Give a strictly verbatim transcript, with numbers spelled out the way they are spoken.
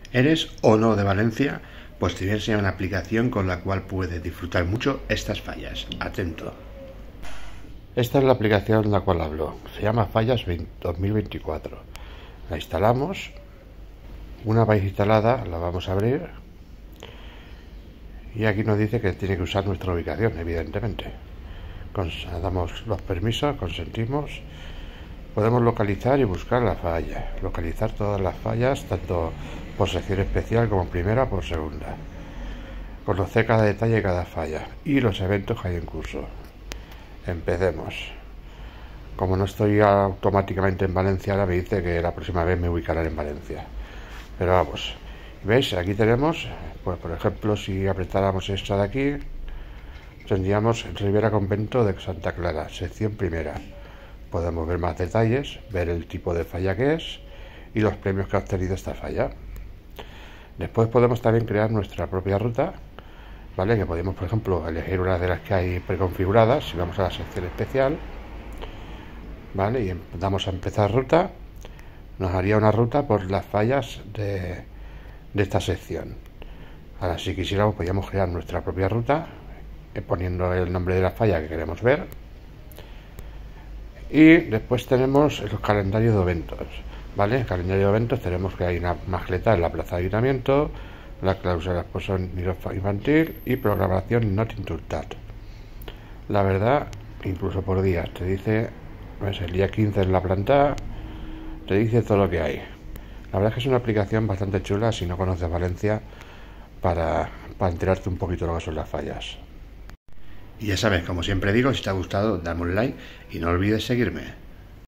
¿Eres o no de Valencia? Pues te voy a enseñar una aplicación con la cual puedes disfrutar mucho estas fallas. Atento. Esta es la aplicación de la cual hablo. Se llama Fallas dos mil veinticuatro. La instalamos. Una vez instalada, la vamos a abrir. Y aquí nos dice que tiene que usar nuestra ubicación, evidentemente. Damos los permisos, consentimos. Podemos localizar y buscar la falla. Localizar todas las fallas, tanto por sección especial como primera o por segunda. Conocer cada detalle de cada falla y los eventos que hay en curso. Empecemos. Como no estoy automáticamente en Valencia, ahora me dice que la próxima vez me ubicarán en Valencia. Pero vamos. ¿Veis? Aquí tenemos, pues por ejemplo, si apretáramos esta de aquí, tendríamos Ribera Convento de Santa Clara, sección primera. Podemos ver más detalles, ver el tipo de falla que es y los premios que ha obtenido esta falla. Después podemos también crear nuestra propia ruta, ¿vale? Que podemos, por ejemplo, elegir una de las que hay preconfiguradas. Si vamos a la sección especial, ¿vale? Y damos a empezar ruta, nos haría una ruta por las fallas de, de esta sección. Ahora, si quisiéramos, podríamos crear nuestra propia ruta, eh, poniendo el nombre de la falla que queremos ver. Y después tenemos los calendarios de eventos, ¿vale? El calendario de eventos tenemos que hay una magleta en la plaza de ayuntamiento, la cláusula de infantil y programación not indultat. La verdad, incluso por días, te dice, pues el día quince en la planta, te dice todo lo que hay. La verdad es que es una aplicación bastante chula si no conoces Valencia, para, para enterarte un poquito de lo que son las fallas. Y ya sabes, como siempre digo, si te ha gustado, dame un like y no olvides seguirme.